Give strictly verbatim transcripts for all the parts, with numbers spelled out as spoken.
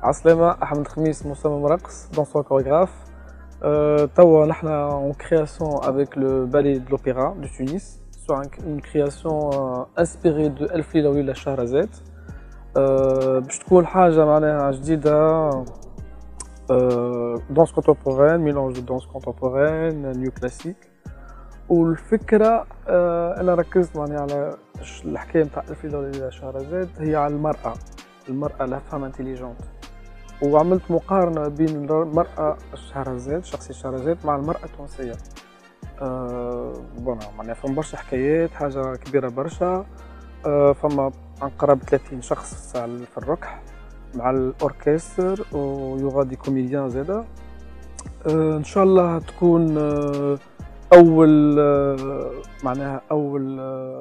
عسلامة، أحمد خميس مصمم رقص danseur chorégraphe. Euh, توا نحنا en création avec le ballet de l'opéra de Tunis sur une création euh, inspirée de ألف ليلة وليلة شهرزاد. euh, باش تكون حاجة معناها جديدة، euh, danse contemporaine, mélange de danse contemporaine, new classique. والفكرة آه أنا ركزت معني على الحكاية نتاع ألف ليلة وليلة شهرزاد هي على المرأة، المرأة لا فام انتيليجونت، وعملت مقارنة بين المرأة شهرزاد شخصية شهرزاد مع المرأة التونسية. آه بون معناها فما برشا حكايات، حاجة كبيرة برشا. آه فما عن قرابة ثلاثين شخص في الركح مع الأوركستر ويغادي كوميديان زادا. آه إن شاء الله تكون آه أول معناها أول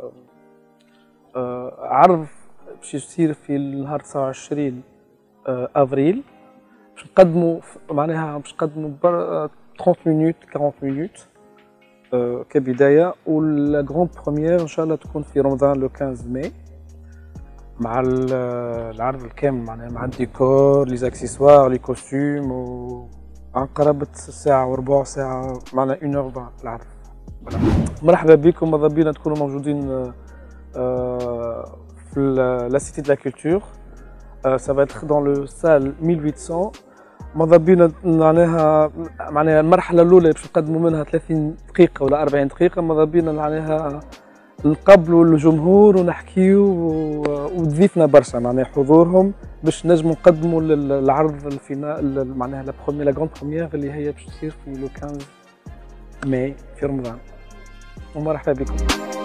عرض باش يصير في نهار تسعة وعشرين أفريل. باش نقدموا معناها باش نقدموا ثلاثين مينوت أربعين مينوت كبداية، ولا غران بروميير إن شاء الله تكون في رمضان لو خمسة ماي مع العرض الكامل معناها مع الديكور لي زاكسيسوار لي كوستيم و عن قرابة ساعة وربع ساعة معنا واحد اور عشرين العرض. مرحبا بكم، ماذا بينا تكونوا موجودين في لا سيتي دو لا كولتور. سا فا اتر دون لو سال ألف وثمانمائة. ماذا بينا معناها معناها المرحلة الأولى باش نقدموا منها ثلاثين دقيقة ولا أربعين دقيقة. ماذا بينا معناها نقبلوا الجمهور ونحكيو وتضيفنا برشا معناها حضورهم باش نجموا نقدموا العرض الفينال معناها لا بروميير لا غران بروميير اللي هي باش تصير في لو خمسة ماي في رمضان. ومرحبا بكم.